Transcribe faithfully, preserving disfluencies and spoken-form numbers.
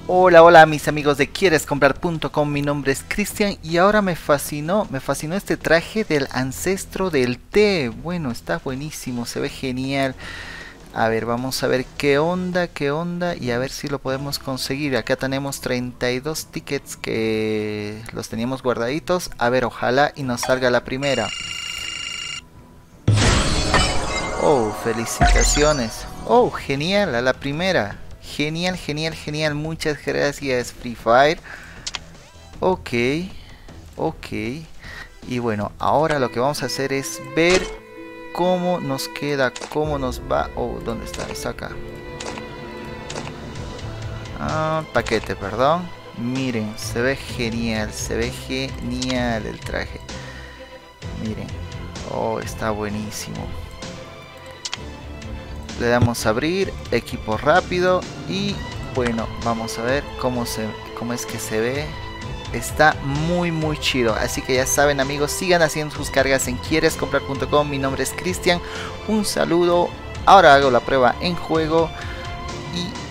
Hola, hola mis amigos de quieres comprar punto com, mi nombre es Cristian y ahora me fascinó, me fascinó este traje del ancestro del té. Bueno, está buenísimo, se ve genial. A ver, vamos a ver qué onda, qué onda y a ver si lo podemos conseguir. Acá tenemos treinta y dos tickets que los teníamos guardaditos. A ver, ojalá y nos salga la primera. Oh, felicitaciones. Oh, genial, a la primera. Genial, genial, genial. Muchas gracias, Free Fire. Ok, ok. Y bueno, ahora lo que vamos a hacer es ver cómo nos queda, cómo nos va. Oh, ¿dónde está? Está acá. Ah, paquete, perdón. Miren, se ve genial, se ve genial el traje. Miren. Oh, está buenísimo. Le damos a abrir, equipo rápido y bueno, vamos a ver cómo, se, cómo es que se ve. Está muy muy chido, así que ya saben amigos, sigan haciendo sus cargas en quieres comprar punto com. Mi nombre es Cristian, un saludo, ahora hago la prueba en juego y